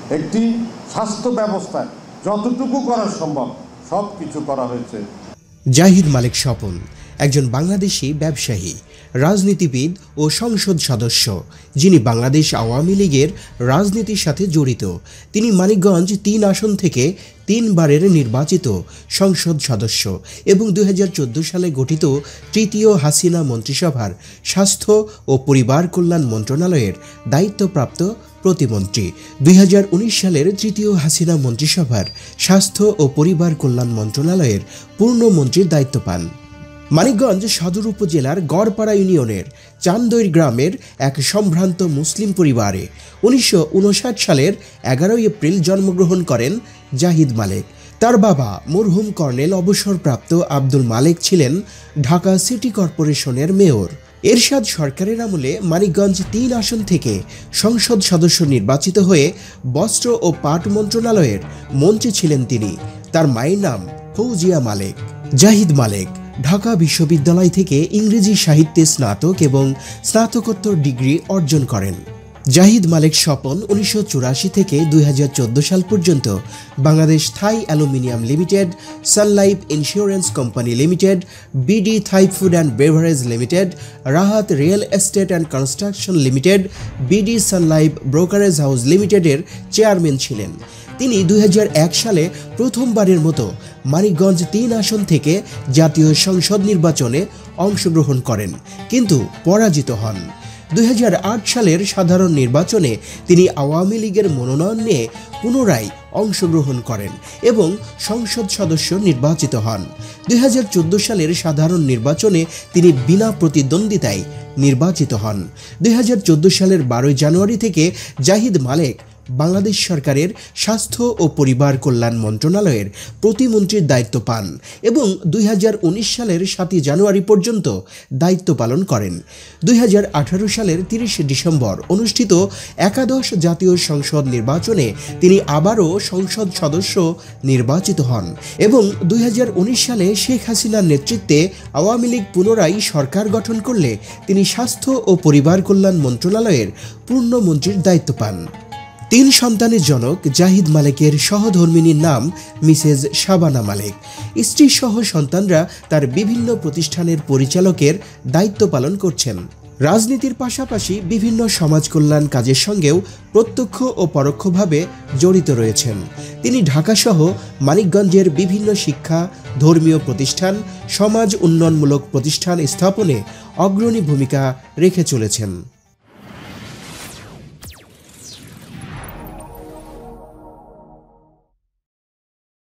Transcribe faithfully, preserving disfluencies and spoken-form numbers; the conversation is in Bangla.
একটি স্বাস্থ্য ব্যবস্থা যতটুকু করা সম্ভব সব কিছু করা হয়েছে। জাহিদ মালেক স্বপন একজন বাংলাদেশি ব্যবসায়ী, রাজনীতিবিদ ও সংসদ সদস্য, যিনি বাংলাদেশ আওয়ামী লীগের রাজনীতির সাথে জড়িত। তিনি মানিকগঞ্জ তিন আসন থেকে তিনবারের নির্বাচিত সংসদ সদস্য এবং দুই হাজার চোদ্দো সালে গঠিত তৃতীয় হাসিনা মন্ত্রিসভার স্বাস্থ্য ও পরিবার কল্যাণ মন্ত্রণালয়ের দায়িত্বপ্রাপ্ত প্রতিমন্ত্রী। দুই হাজার উনিশ সালের তৃতীয় হাসিনা মন্ত্রিসভার স্বাস্থ্য ও পরিবার কল্যাণ মন্ত্রণালয়ের পূর্ণমন্ত্রীর দায়িত্ব পান। মানিকগঞ্জ সদর উপজেলার গড়পাড়া ইউনিয়নের চান্দৈর গ্রামের এক সম্ভ্রান্ত মুসলিম পরিবারে উনিশশো উনষাট সালের এগারোই এপ্রিল জন্মগ্রহণ করেন জাহিদ মালেক। তার বাবা মরহুম কর্নেল অবসরপ্রাপ্ত আব্দুল মালেক ছিলেন ঢাকা সিটি কর্পোরেশনের মেয়র। এরশাদ সরকারের আমলে মানিকগঞ্জ তিন আসন থেকে সংসদ সদস্য নির্বাচিত হয়ে বস্ত্র ও পাট মন্ত্রণালয়ের মন্ত্রী ছিলেন তিনি। তার মায়ের নাম ফৌজিয়া মালেক। জাহিদ মালেক ঢাকা বিশ্ববিদ্যালয় থেকে ইংরেজি সাহিত্যে স্নাতক এবং স্নাতকোত্তর ডিগ্রি অর্জন করেন। জাহিদ মালেক স্বপন উনিশশো চুরাশি থেকে দুই হাজার চোদ্দো সাল পর্যন্ত Bangladesh Thai aluminium limited, Sunlife insurance company limited, BD Thai food and beverage limited, Rahat real estate and construction limited, BD Sunlife brokerage house লিমিটেডের চেয়ারম্যান ছিলেন। তিনি দুই হাজার এক সালে প্রথমবারের মতো মানিকগঞ্জ তিন আসন থেকে জাতীয় সংসদ নির্বাচনে অংশগ্রহণ করেন, কিন্তু পরাজিত হন। দুই হাজার আট সালের সাধারণ নির্বাচনে তিনি আওয়ামী লীগের মনোনয়ন নিয়ে পুনরায় অংশগ্রহণ করেন এবং সংসদ সদস্য নির্বাচিত হন। দুই হাজার চোদ্দো সালের সাধারণ নির্বাচনে তিনি বিনা প্রতিদ্বন্দ্বিতায় নির্বাচিত হন। দুই হাজার চোদ্দো সালের বারোই জানুয়ারি থেকে জাহিদ মালেক বাংলাদেশ সরকারের স্বাস্থ্য ও পরিবার কল্যাণ মন্ত্রণালয়ের প্রতিমন্ত্রীর দায়িত্ব পান এবং দুই হাজার উনিশ সালের সাতই জানুয়ারি পর্যন্ত দায়িত্ব পালন করেন। দুই হাজার আঠারো সালের তিরিশে ডিসেম্বর অনুষ্ঠিত একাদশ জাতীয় সংসদ নির্বাচনে তিনি আবারও সংসদ সদস্য নির্বাচিত হন এবং দুই হাজার উনিশ সালে শেখ হাসিনার নেতৃত্বে আওয়ামী লীগ পুনরায় সরকার গঠন করলে তিনি স্বাস্থ্য ও পরিবার কল্যাণ মন্ত্রণালয়ের পূর্ণমন্ত্রীর দায়িত্ব পান। তিন সন্তানের জনক জাহিদ মালেকের সহধর্মিণীর নাম মিসেস শাবানা মালেক। স্ত্রী সহ সন্তানরা তার বিভিন্ন প্রতিষ্ঠানের পরিচালকের দায়িত্ব পালন করছেন। রাজনীতির পাশাপাশি বিভিন্ন সমাজ কল্যাণ কাজের সঙ্গেও প্রত্যক্ষ ও পরোক্ষভাবে জড়িত রয়েছেন। তিনি ঢাকাসহ মানিকগঞ্জের বিভিন্ন শিক্ষা, ধর্মীয় প্রতিষ্ঠান, সমাজ উন্নয়নমূলক প্রতিষ্ঠান স্থাপনে অগ্রণী ভূমিকা রেখে চলেছেন।